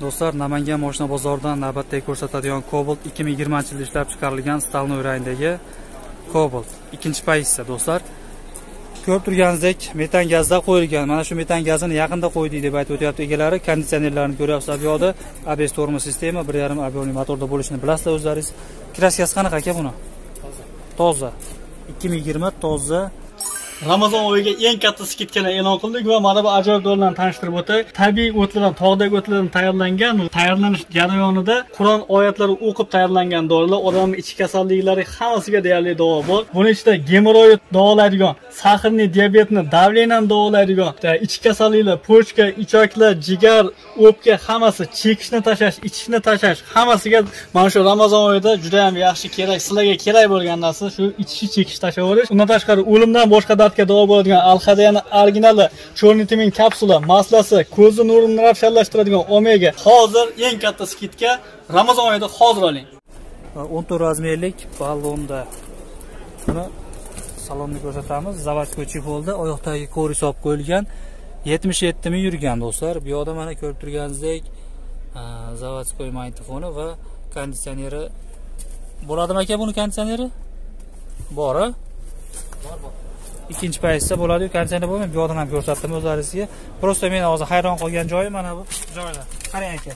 Do'stlar, Namangan mashina bozoridan navbatdagi ko'rsatadigan Cobalt 2020-yilda ishlab chiqarilgan Stolnoy rangdagi Cobalt. Ikkinchi pozitsiya do'stlar. Ko'rib turganingizdek, metan gazda qo'yilgan. Mana shu metan gazini yaqinda qo'ydik deb aytib o'tyapti egalari. Konditsionerlarni ko'ryapsizlar bu yoqda. ABS tormoz sistema 1.5 объемli motorda bo'lishini bilasizlar o'zlaringiz. Kraskasi qanaqa aka buni? Toza. 2020 toza. Ramazon oyiga eng katta skidkalar e'lon qildik va mana bu ajoyib dorilarni tanishtirib o'tay. Tabiiy o'tlardan, tog'dagi o'tlardan tayyorlangan, tayyorlanish jarayonida Qur'on oyatlari o'qib tayyorlangan dorilar, odamning ichki kasalliklari hammasiga deyarli davo bor. Buning ichida gemoroid davolaydigan, sahrli diabetni, davleniyani davolaydigan, ichki kasalliklar, pochka, ichaklar, jigar, o'pka hammasi, chekishni tashlash, ichishni tashlash hammasiga mana shu Ramazon oyida juda ham yaxshi kerak, sizlarga kerak bo'lgan narsa shu ichish, chekish, tashlab olish. Undan tashqari o'limdan boshqa davo bo'ladigan Al-Hadiyani originali, chornitimin kapsula, maslasi, ko'zni nurini ravshanlashtiradigan omega. Hozir eng katta skidka Ramazon oyida hozir oling. 14 razmerlik ballonda. Buni salonni ko'rsatamiz. Zavodskoy chexolda oyoqdagi ko'ri solib qo'yilgan. 77 ming yurgan do'stlar. Bu yoqda mana ko'rib turganingizdek, zavodskoy magnitofoni va konditsioneri bo'ladimi aka, buni konditsioneri? Bor-a? Bor. Ikkinchi pozitsiya bo'ladi, konditsioner bo'lmaydi. Bu yoqdan ham ko'rsatdim o'zlaringizga. Prosta men hozir hayron qolgan joyi mana bu joylar. Qarang aka.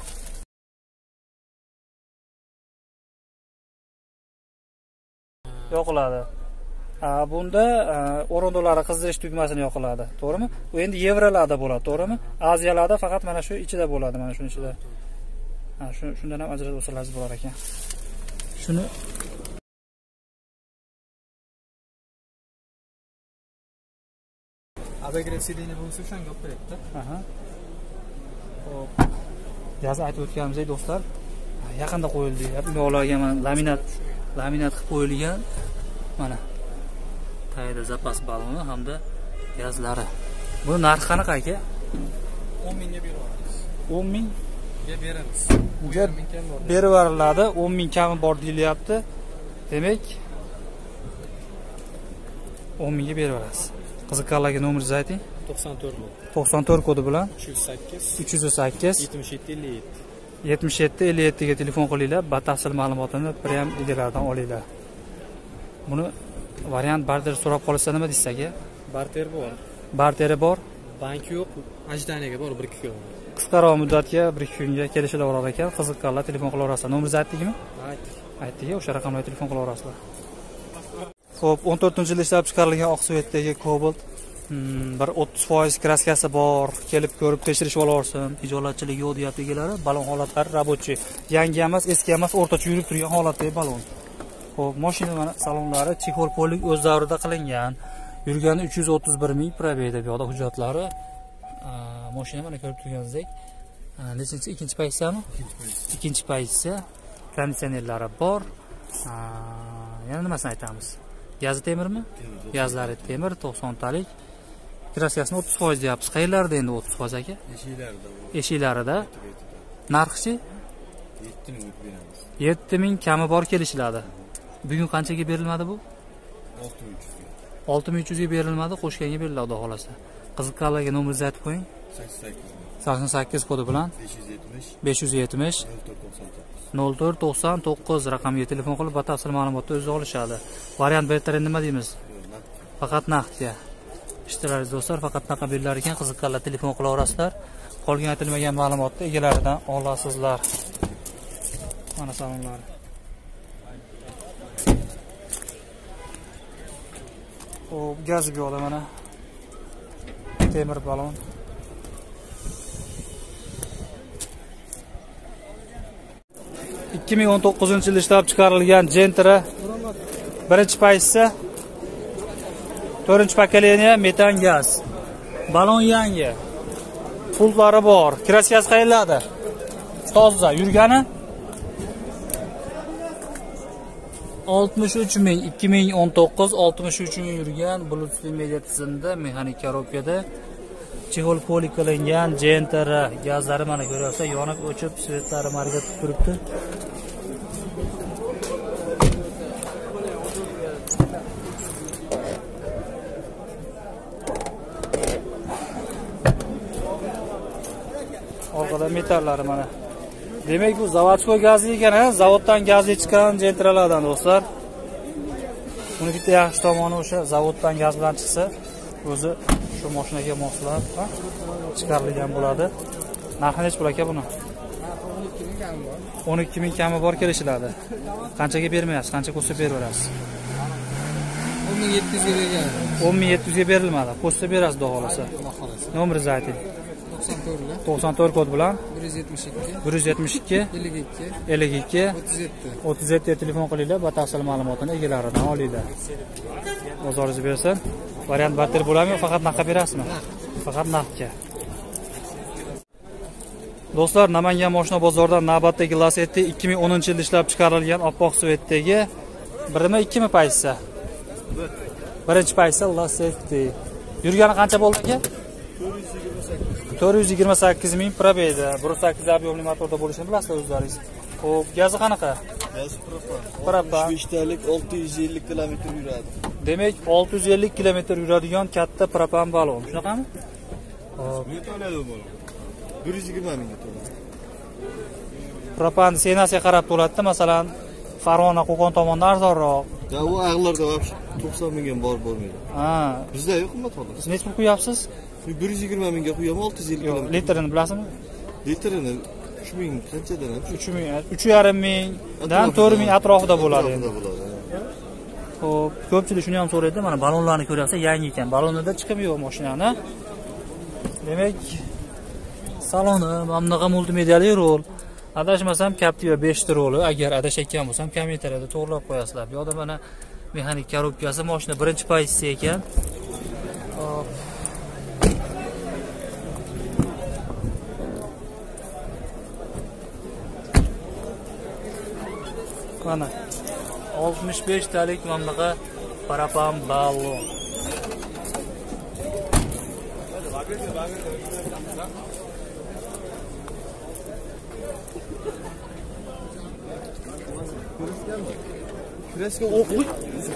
Yoqiladi. Bunda o'rindiqlari qizdirish tugmasini yoqiladi, to'g'rimi? Bu endi yevrolarda bo'ladi, to'g'rimi? Aziyalarda faqat mana shu ichida bo'ladi, mana shuning ichida. Shundan ham ajratib olsangiz bo'lar ekan. Shuni Abagressidini bo'lsa shunga olib beradi. Aha. Xo'p. Yoz aytib o'tganimizdek do'stlar, yaqinda qo'yildi. Yo'qlarga mana laminat qilib qo'yilgan. Mana tayda zapas baloni hamda gazlari. Buni narxi qanaqa aka? 10 mingga beramiz. 10 ming ga beramiz. Berib beriladi. 10 ming kami bor deyilyapti. Demak 10 mingga berib berasiz. Qiziqqanlarga nomeringizni ayting. 94 ming. 94 kodi bilan 308 77 57 ga telefon qilinglar. Batafsil ma'lumotini prem egalaridan olinglar. Buni variant barter so'rab qolsa nima deysiz aka? Barter bor. Barteri bor. Bank yo'q, ajdaniyaga bor 1-2 kun. Qisqaroq muddatga 1-2 kunga kelishlar olar ekan. Qiziqqanlar telefon qila olasizlar. Nomeringizni aytdingmi? Aytdik, o'sha raqamga telefon qila olasizlar. Xo'p, 14-yilda ishlab chiqarilgan oqsuvetdagi Cobalt 30% kraskasi bor. Kelib ko'rib tekshirib olarsin. Hijolatchilik yo'q deyapti egalari. Balon holatlari rabochiy. Yangi emas, eski emas, o'rtacha yurib turgan holatdagi balon. Xo'p, mashina mana salonlari chexol polik o'z davrida qilingan. Yurgani 331 ming probeyda bu yoqda hujjatlari. Mashina mana ko'rib turganingizdek, nechinchi ikkinchi pozitsiyami? Ikkinchi pozitsiya. Konditsionerlari bor. Yana nimasini aytamiz? Gazi temirmi? Gazlari temir, 90 talik. Kraskasini 30% deyapsiz. Qayerlarda endi 30% aka? Eshiklarida. Narxi-chi? 7 ming beramiz. 7 ming kami bor kelishiladi. Bugun qanchaga berilmadi bu? 6300 ga berilmadi, qo'shganga beriladi xudo xolasa. Qiziqqanlarga nomeringizni aytib qo'ying. 88 kodi bilan 570 0499 raqamiga telefon qilib batafsil ma'lumotni o'zi olishadi. Variant bertar endi nima deymiz? Faqat naqdga. Ishtiralaringiz do'stlar, faqat naqa berilar ekan, qiziqqanlar telefon qila olasizlar. Qolgan aytilmagan ma'lumotni egalaridan olasizlar. Mana salonlar. O gaz bu yoqda mana. Temir balon. Ikki ming 19-yilda ishlab chiqarilgan Gentra birinchi pozitsiya, 4-pokoleniya metan gaz. Balon yangi. Pultlari bor. Kraskasi qayerlarda? Toza. Yurgani 63 ming 2019 63 ming yurgan Bluetooth media tizimda mexanik korobkada chexol polik qilingan Gentra gazlari mana ko'ryapsiz, yonib o'chib svetlari marga turibdi. Orqada metallari mana Demak bu zavodskoy gazli ekan, zavoddan gazli chiqqan Gentra'lardan do'stlar. Buni bitta yaxshi tomoni o'sha zavoddan gaz bilan chiqsa, o'zi shu mashinaga moslab chiqarilgan bo'ladi. Narxi nech pul aka buni? 12 ming kami bor kelishiladi. Qanchaga bermayapsiz? Qancha ko'sa beraverasiz? 1700 ga bergan. 10700 ga berilmadi. Qo'shsa berasiz xudo xolasa. Nomeringizni ayting. 94 kod bilan 172 52 37 telefon qilinglar, batafsil ma'lumotini egalaridan olinglar. Bozoringiz bersin. Variant batter bo'ladimi, faqat naqd berasizmi? Faqat naqdga. Do'stlar, Namangan mashina bozoridan navbatdagi Lacetti 2010-yilda ishlab chiqarilgan oppoq svetdagi birmi, ikkimi paysa? Birinchi paysa Lacetti. Yurgani qancha bo'ldi aka? 428 ming probeyda. 1.8 объемli motorda bo'lishini bilasizlar o'zlaringiz. Xo'p, gazi qanaqa? Gazi propan. 5 talik 650 km yuradi. Demak, 650 km yuradigan katta propan balon. Shunaqami? Xo'p. 120 mingga to'ladi. Propan senasiga qarab to'ladi, masalan, Farg'ona, Qo'qon tomondan arzonroq. Ya u ag'larda вообще 90 mingga bor bo'lmaydi. Ha. Bizda yo'q qimmat hozir. Siz nech pul qo'yapsiz? 120 mingga qo'yaman, 650 km. Litrini bilasizmi? Litrini 3 ming qanchadan? 3,5 mingdan 4 ming atrofida bo'ladi endi. Xo'p, ko'pchilik shuni ham so'raydi. Mana balonlarni ko'ryapsiz, yangi ekan. Balonida chiqib yo'q mashinani. Demak, saloni mamnaqa multimediali rol. Adashmasam Captiva 5 ta roli. Agar adashayotgan bo'lsam, kommentariyada to'g'rilab qo'yasizlar. Bu yerda mana mexanik korobkasi, mashina birinchi pozitsiya ekan. Hop. Mana 65 talik mamlaqa parapan balon. Kreska o'qlik.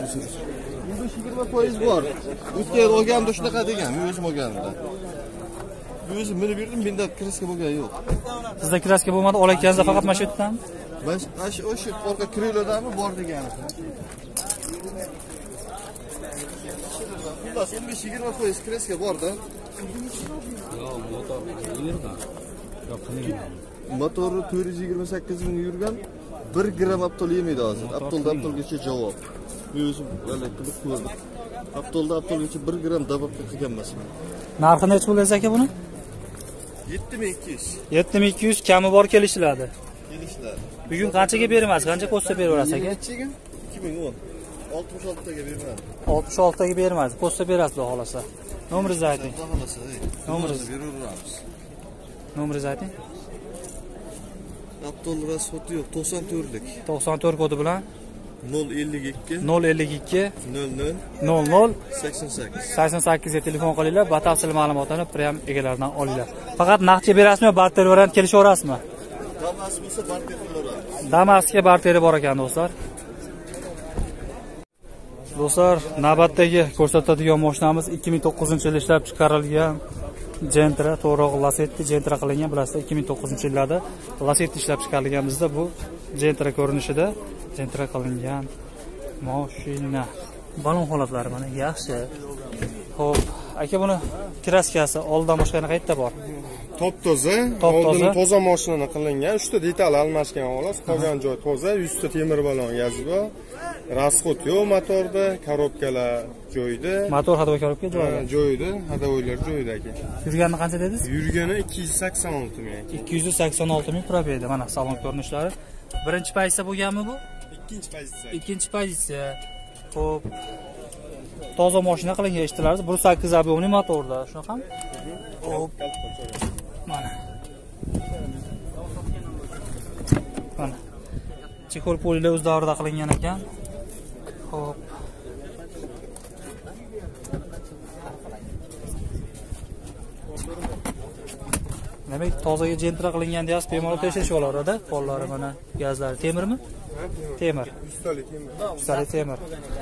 20% bor. O'tgan olganimda shunaqa degan, men o'zim olganimda. O'zim minib yurdim, menda kreska bo'lgan yo'q. Sizda kreska bo'lmadi, olayotganingizda faqat mana shu yerdami? Mana shu orqa krelodami bor degani. Xullas 15-20% kreska bor-da. Motori 428 ming yurgan, 1 gram aptol yemaydi hozir. Aptolgacha javob. Men o'zim qilib ko'rdim. Aptolgacha 1 gram dabobga qilgan emasman. Narxi nech bo'lsa aka buni? 7200. 7200 kami bor kelishiladi. Kelishiladi. Bugun qanchaga beramiz? Qancha ko'sta beraverasiz aka? 2010. 66 taga bermadi. 66 taga bermaysiz. Ko'sta berasiz xudo xolasa. Nomeringizni ayting. Xudo xolasa, Nomeringizni beraveramiz. Nomeringizni ayting. Aptol rasxoti yo'q, 94lik. 94 kodi bilan 052 052 00 00 88. 88 ga telefon qilinglar, batafsil ma'lumotlarni prem egalaridan olinglar. Faqat naqdga berasizmi, barter variant kelishaverasizmi? Damas bo'lsa barter qilaveramiz. Damasga barteri bor ekan do'stlar. Do'stlar, navbatdagi ko'rsatadigan mashinamiz 2009-yilda ishlab chiqarilgan Gentra, to'g'ri Lacetti Gentra qilingan, bilasizlar 2009-yillarda Lacetti ishlab chiqarilgan, bizda bu Gentra ko'rinishida Gentra qilingan mashina. Balon holatlari mana yaxshi. Xo'p, aka buni kraskasi oldidan boshqa yana qayerda bor? Top-toza, oldin toza mashina qilingan, 3 ta detal almashgan xolos, qolgan joy toza, 100 ta temir balon yozib bor. Rasxot yo'q motorda, korobkalar joyida. Motor hadvo korobka joyida. Joyida, hadavolar joyida aka. Yurgani qancha dedingiz? Yurgani 286 ming. 286 ming probeyda. Mana salon ko'rinishlari. Birinchi pozitsiya bo'lganmi bu? Ikkinchi pozitsiya. Ikkinchi pozitsiya. Xo'p. Toza mashina qilingan eshitdilaringiz, 1.8 объемli motorda, shunaqami? Xo'p. Mana. Mana. Chekol polilar o'z davrida qilingan ekan. Xo'p. Demak, tozaga Gentra qilingan deyapsiz, bemalol tekshirishib olaradi. Qo'llari mana, gazlari temirmi? Temir. 100 talik temir. 100 talik temir.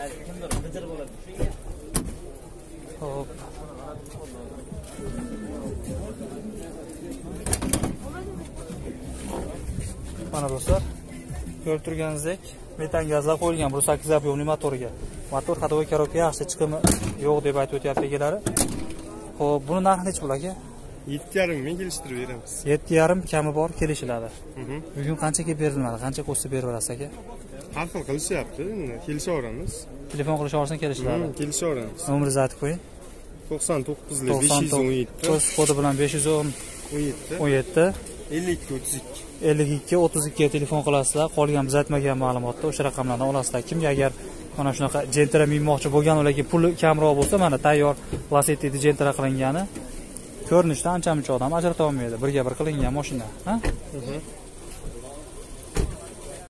Hop. Mana do'stlar, ko'rib turganingizdek metan gazlar qo'yilgan 1.8 объемli motorga. Motor xatoga korobka yaxshi, chiqimi yo'q deb aytib o'tyapti egalari. Xo'p, buni narxi necha pul aka? 7,5 ming kelishtirib beramiz. 7,5 kami bor kelishiladi. Bugun qanchaga beriladi? Qancha qo'shsa beraverasiz aka? Har xil qilishyapti, kelishaveramiz. Telefon qilishaversin kelishiladi. Kelishaveramiz. Nomeringizni aytib qo'ying. 99 517 kodi bilan 517 52 32 ga telefon qilasizlar. Qolgan biz aytmagan ma'lumotni o'sha raqamlardan olasizlar. Kimga agar mana shunaqa Gentra minmoqchi bo'lgan, ularga puli kamroq bo'lsa, mana tayyor Lacetti Gentra qilingani ko'rinishdan ancha-muncha odam ajrata olmaydi. Birga bir qilingan mashina, ha?